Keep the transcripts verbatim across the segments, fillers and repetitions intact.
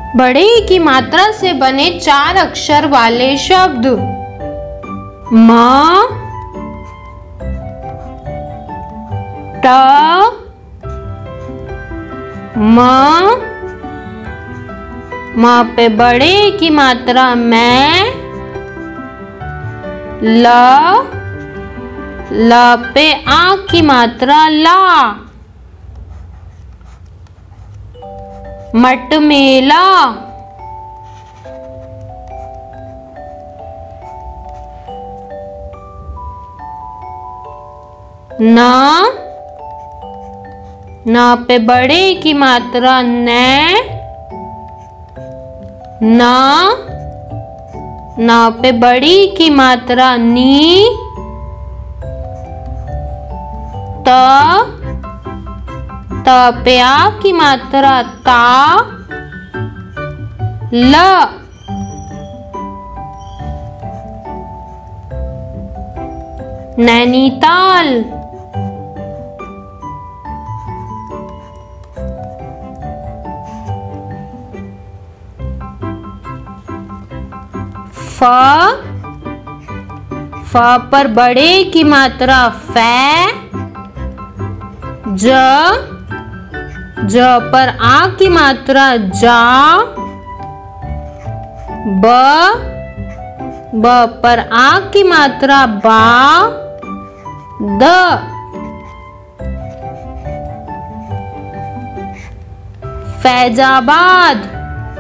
बड़े ई की मात्रा से बने चार अक्षर वाले शब्द। म, ट, म, म पे बड़े ई की मात्रा मैं, ल, ल पे आ की मात्रा ला, मटमेला। न, न पे बड़े की मात्रा नै, न, न पे बड़ी की मात्रा नी, त, त पे आ की मात्रा ता, ल, नैनीताल। फ, फ पर बड़े की मात्रा फै, ज, ज पर आ की मात्रा जा, ब, ब पर आ की मात्रा बा, द, फैजाबाद।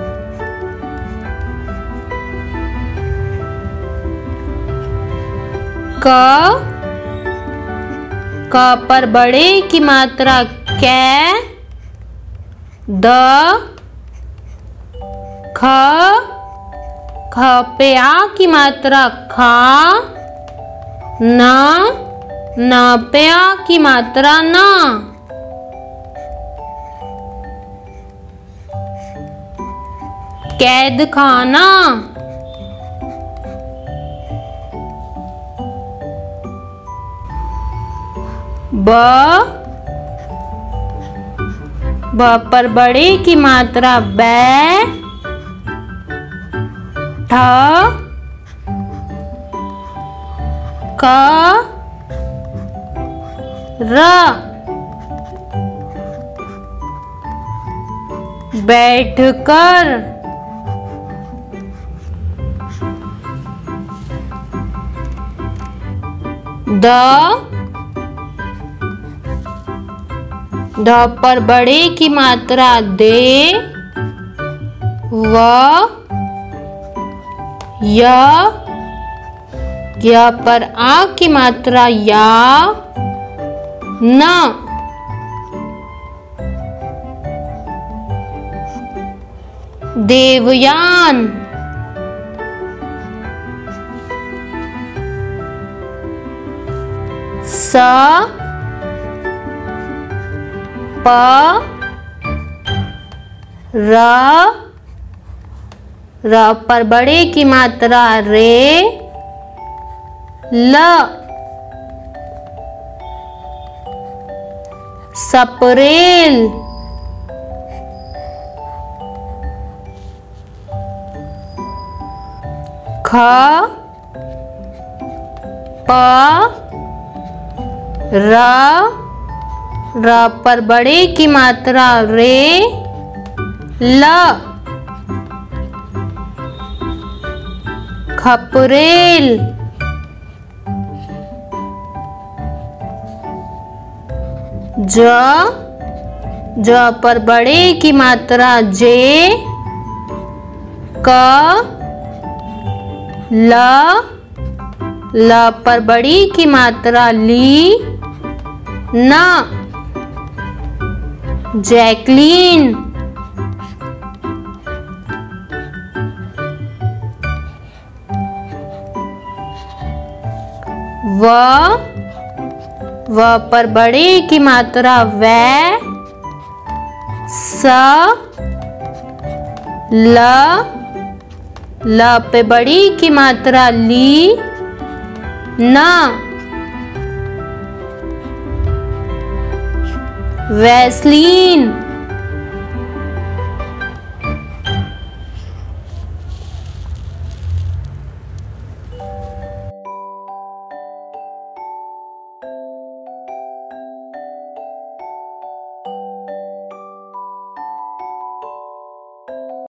क, क पर बड़े की मात्रा कै, द, ख, ख पे आ की मात्रा खा, न, न पे आ की मात्रा ना, कैद खाना। ब, ब पर बड़े की मात्रा बै, ठ, क, र, बैठकर। द, द पर बड़े की मात्रा दे, व, य, य पर आ की मात्रा या, न, देवयान। स, प, र, र पर बड़े की मात्रा रे, ल, सपरेल। ख, प, र, र पर बड़े की मात्रा रे, ल, खपरेल। ज, ज पर बड़े की मात्रा जे, क, ल, ल पर बड़ी की मात्रा ली, न, जैकलीन। व, व पर बड़े की मात्रा वै, स, ल, ल पे बड़ी की मात्रा ली, न, वैसलीन।